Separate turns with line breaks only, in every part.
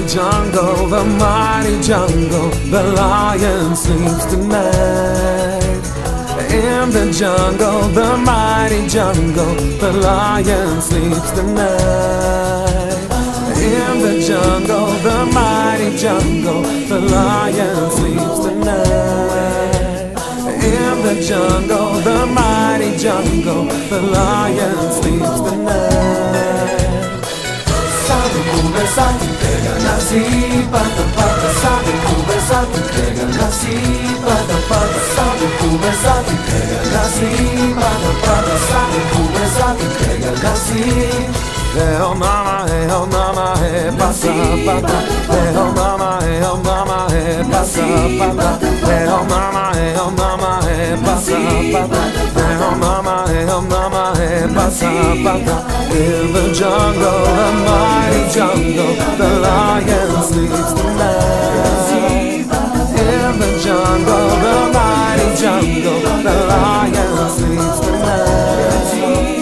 jungle, the mighty jungle, the lion sleeps tonight. In the jungle, the mighty jungle, the lion sleeps tonight. In the jungle, the mighty jungle, the lion sleeps tonight. In the jungle, the mighty jungle, the lion sleeps tonight. Sabe conversar, pega nasci, pata pata. Sabe conversar, pega nasci, pata pata. Sabe conversar, pega nasci, pata pata. Sabe conversar, pega nasci. Oh mama, hey, passa pata. Oh mama, hey, passa pata. Oh mama, hey, passa pata. Oh mama, hey, passa pata. In the jungle, the mighty jungle, the lion sleeps tonight. In the jungle, the mighty jungle, the lion sleeps tonight.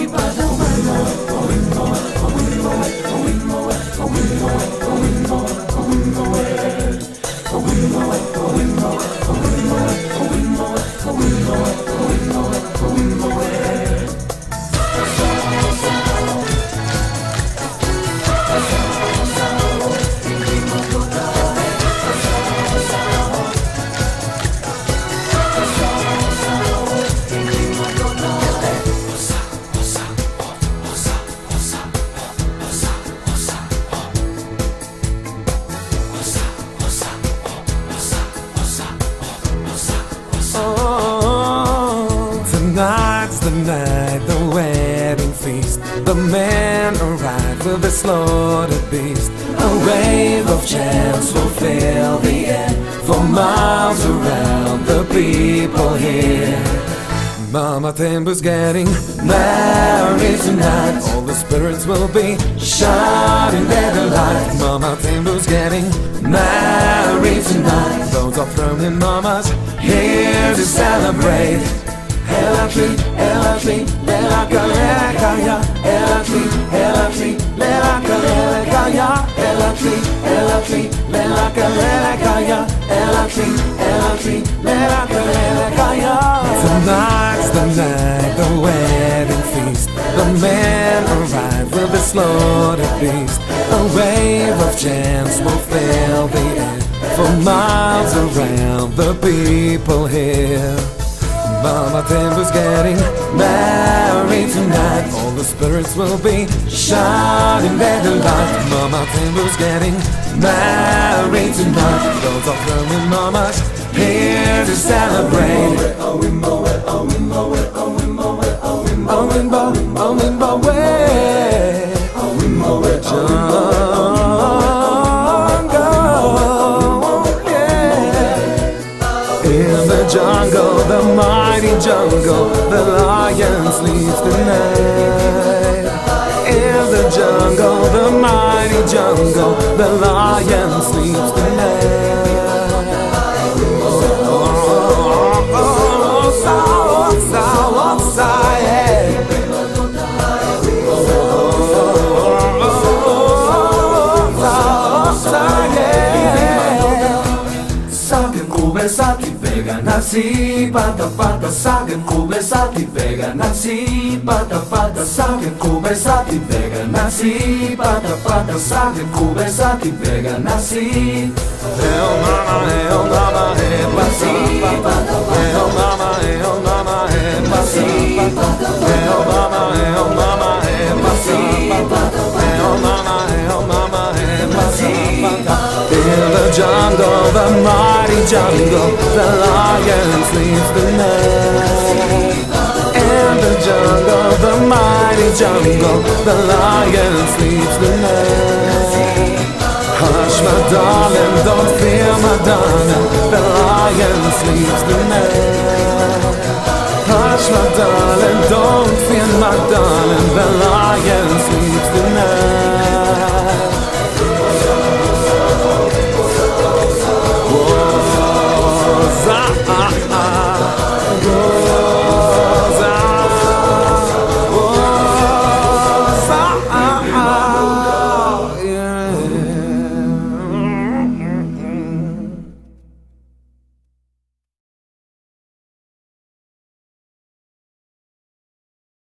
Tonight's the night, the wedding feast. The men arrive with the slaughtered beast. A wave of chants will fill the air. For miles around, the people hear Mama Tembo's getting married tonight. All the spirits will be shining their delight. Mama Tembo's getting married tonight. Those are thrown in mamas here to celebrate. Ela tri, lela kalekaya. Ela tri, lela kalekaya. Ela tri, lela kalekaya. Ela tri, lela kalekaya. Tonight's the night, the wedding feast. The men arrive with the slaughtered beast. A wave of chants will fill the air. For miles around, the people hear Mama Tembo's getting married tonight. All the spirits will be shining their delight. Mama Tembo's getting married tonight. Those are thrown mamas here to celebrate. Oh wimbo, oh wimbo, oh wimbo, oh wimbo, oh wimbo, oh wimbo, way. Oh wimbo, jungle. In the jungle, the mighty jungle, the lion sleeps tonight. In the jungle, the mighty jungle, the lion sleeps tonight. Conversati pega nasci, pata pata. Sabe conversati pega nasci, pata pata. Sabe conversati pega nasci, pata pata. Sabe conversati pega nasci. Oh mama, hey, passa pata. Oh mama, hey, passa pata. Oh mama, hey, passa pata. Oh mama, hey, passa pata. In the jungle, the mighty jungle, the lion sleeps tonight. In the jungle, the mighty jungle, the lion sleeps tonight. Hush, my darling, don't fear, my darling, the lion sleeps tonight. Hush, my darling, don't fear, my darling,